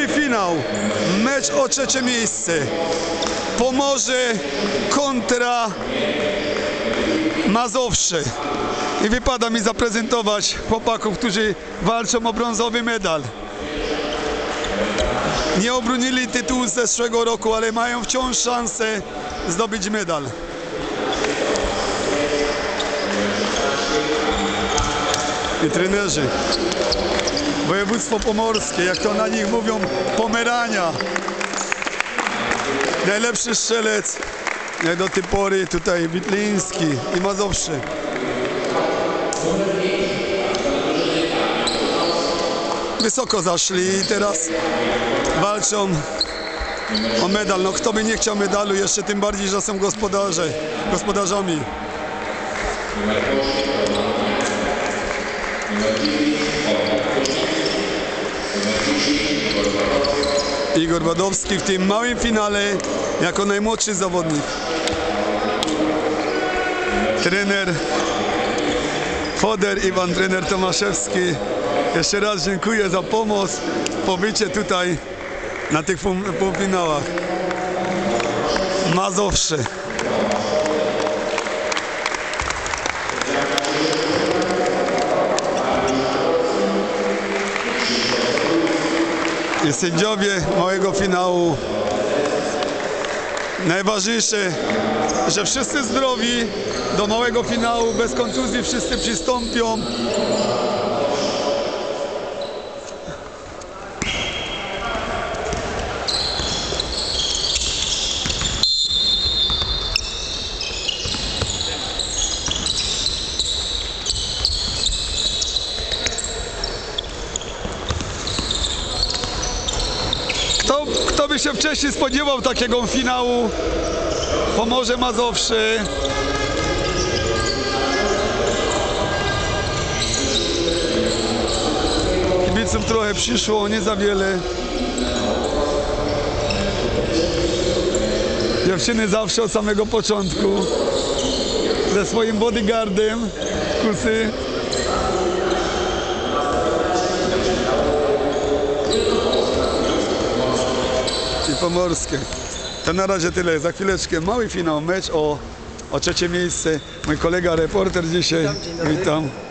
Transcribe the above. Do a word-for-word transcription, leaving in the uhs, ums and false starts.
mały finał, mecz o trzecie miejsce. Pomorze kontra Mazowsze. I wypada mi zaprezentować chłopaków, którzy walczą o brązowy medal. Nie obronili tytułu z zeszłego roku, ale mają wciąż szansę zdobyć medal. I trenerzy. Województwo pomorskie, jak to na nich mówią, Pomerania. Najlepszy strzelec, jak do tej pory tutaj Witliński i Mazowsze. Wysoko zaszli i teraz walczą o medal. No kto by nie chciał medalu, jeszcze tym bardziej, że są gospodarze, gospodarzami. Igor Wadowski w tym małym finale jako najmłodszy zawodnik. Trener Foder, Iwan, trener Tomaszewski. Jeszcze raz dziękuję za pomoc, pobycie tutaj na tych półfinałach. Mazowsze. I sędziowie małego finału. Najważniejsze, że wszyscy zdrowi do małego finału, bez kontuzji wszyscy przystąpią. Kto, kto by się wcześniej spodziewał takiego finału? Pomorze Mazowsze. Kibiców trochę przyszło, nie za wiele. Dziewczyny zawsze od samego początku ze swoim bodyguardem, kusy. I pomorskie. To na razie tyle. Za chwileczkę mały finał, mecz o, o trzecie miejsce. Mój kolega reporter dzisiaj. Witam.